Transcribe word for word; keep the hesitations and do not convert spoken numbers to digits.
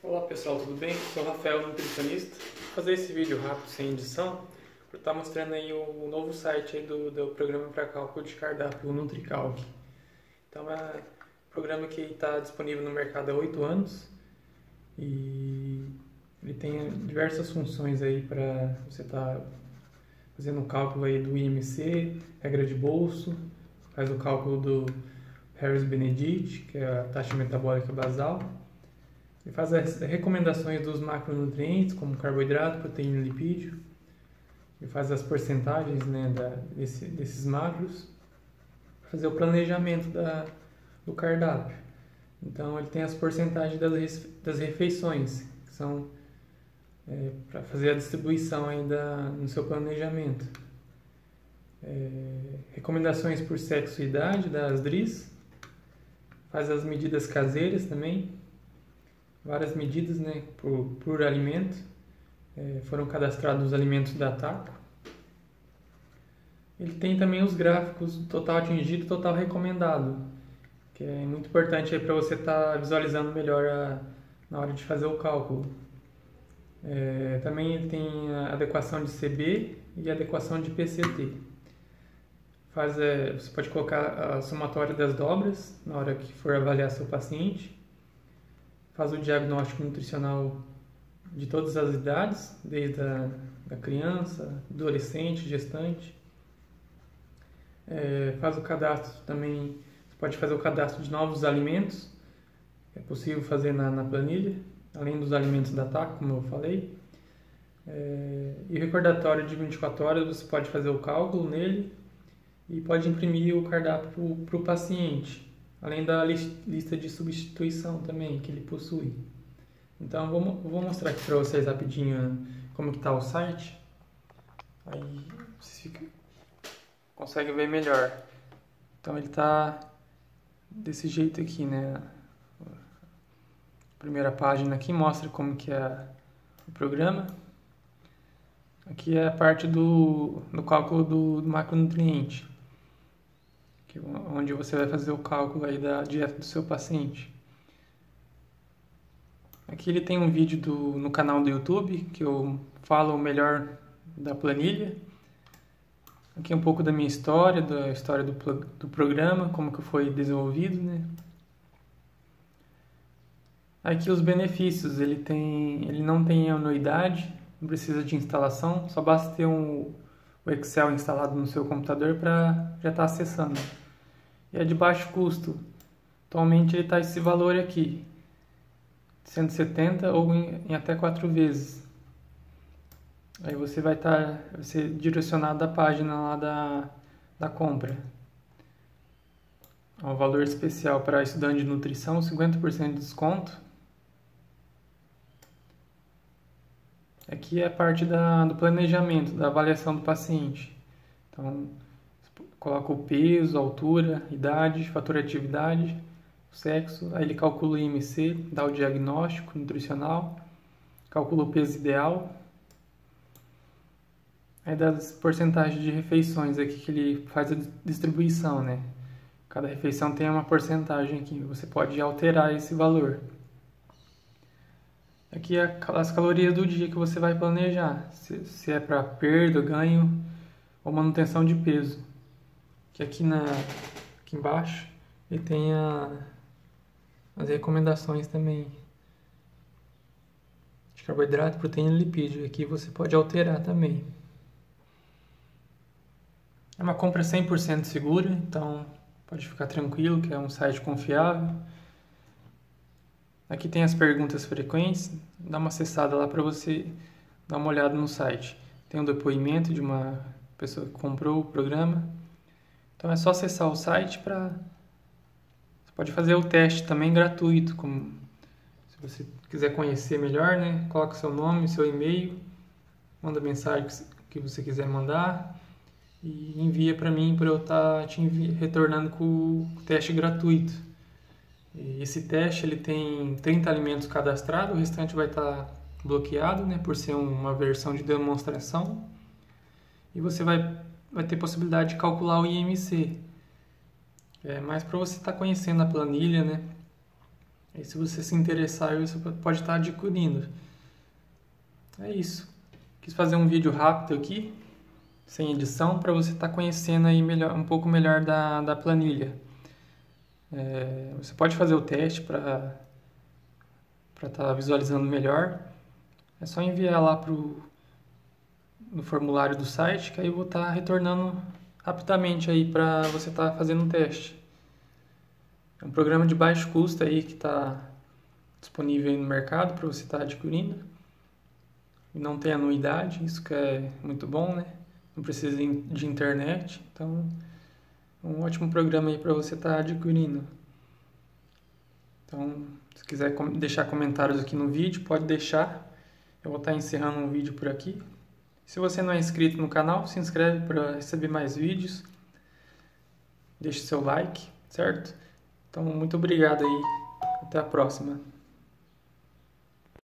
Olá pessoal, tudo bem? Sou o Rafael, nutricionista. Vou fazer esse vídeo rápido, sem edição, para estar mostrando aí o novo site aí do, do programa para cálculo de cardápio, o NutriCalc. Então é um programa que está disponível no mercado há oito anos e ele tem diversas funções aí para você estar tá fazendo o cálculo aí do I M C, regra de bolso, faz o cálculo do Harris-Benedict, que é a taxa metabólica basal. Ele faz as recomendações dos macronutrientes, como carboidrato, proteína e lipídio. Ele faz as porcentagens, né, da, desse, desses macros, para fazer o planejamento da, do cardápio. Então, ele tem as porcentagens das, das refeições, que são é, para fazer a distribuição ainda no seu planejamento. É, recomendações por sexo e idade das D R Is. Faz as medidas caseiras também. Várias medidas, né, por, por alimento. É, foram cadastrados os alimentos da TACO. Ele tem também os gráficos total atingido e total recomendado, que é muito importante para você estar tá visualizando melhor a, na hora de fazer o cálculo. É, também ele tem a adequação de C B e a adequação de P C T. Faz, é, você pode colocar a somatória das dobras na hora que for avaliar seu paciente. Faz o diagnóstico nutricional de todas as idades, desde a da criança, adolescente, gestante. É, faz o cadastro também, você pode fazer o cadastro de novos alimentos, é possível fazer na, na planilha, além dos alimentos da TACO, como eu falei. É, e o recordatório de vinte e quatro horas, você pode fazer o cálculo nele e pode imprimir o cardápio para o paciente. Além da lista de substituição também que ele possui. Então eu vou, vou mostrar aqui para vocês rapidinho como que está o site. Aí vocês ficam, conseguem ver melhor. Então ele está desse jeito aqui, né? A primeira página aqui mostra como que é o programa. Aqui é a parte do, do cálculo do, do macronutriente, onde você vai fazer o cálculo aí da dieta do seu paciente. Aqui ele tem um vídeo do, no canal do YouTube, que eu falo melhor da planilha. Aqui um pouco da minha história, da história do, do programa, como que foi desenvolvido, né? Aqui os benefícios, ele, tem, ele não tem anuidade, não precisa de instalação, só basta ter um, o Excel instalado no seu computador para já estar acessando. E é de baixo custo. Atualmente ele está esse valor aqui, cento e setenta ou em, em até quatro vezes. Aí você vai estar tá, vai ser direcionado da página lá da, da compra. O valor especial para estudante de nutrição, cinquenta por cento de desconto. Aqui é a parte da, do planejamento, da avaliação do paciente. Então, coloca o peso, a altura, idade, fator atividade, sexo, aí ele calcula o I M C, dá o diagnóstico nutricional, calcula o peso ideal, aí dá as porcentagens de refeições aqui que ele faz a distribuição, né? Cada refeição tem uma porcentagem aqui, você pode alterar esse valor. Aqui é as calorias do dia que você vai planejar, se, se é para perda, ganho ou manutenção de peso. Que aqui, na, aqui embaixo ele tem a, as recomendações também de carboidrato, proteína e lipídio. Aqui você pode alterar também. É uma compra cem por cento segura, então pode ficar tranquilo que é um site confiável. Aqui tem as perguntas frequentes, dá uma acessada lá para você dar uma olhada no site. Tem um depoimento de uma pessoa que comprou o programa. Então é só acessar o site para... Você pode fazer o teste também gratuito, como se você quiser conhecer melhor, né? Coloca seu nome, seu e-mail, manda a mensagem que você quiser mandar e envia para mim para eu estar tá te envi... retornando com o teste gratuito. E esse teste ele tem trinta alimentos cadastrados, o restante vai estar tá bloqueado, né? Por ser uma versão de demonstração. E você vai vai ter possibilidade de calcular o I M C. É mais para você estar tá conhecendo a planilha, né? Aí se você se interessar, você pode estar adquirindo. É isso. Quis fazer um vídeo rápido aqui, sem edição, para você estar conhecendo aí melhor, um pouco melhor da, da planilha. É, você pode fazer o teste para para estar visualizando melhor. É só enviar lá pro, no formulário do site, que aí eu vou estar retornando rapidamente aí para você estar fazendo um teste. É um programa de baixo custo aí que está disponível aí no mercado para você estar adquirindo. E não tem anuidade, isso que é muito bom, né? Não precisa de internet, então é um ótimo programa aí para você estar adquirindo. Então, se quiser deixar comentários aqui no vídeo, pode deixar. Eu vou estar encerrando um vídeo por aqui. Se você não é inscrito no canal, se inscreve para receber mais vídeos. Deixe seu like, certo? Então, muito obrigado aí. Até a próxima.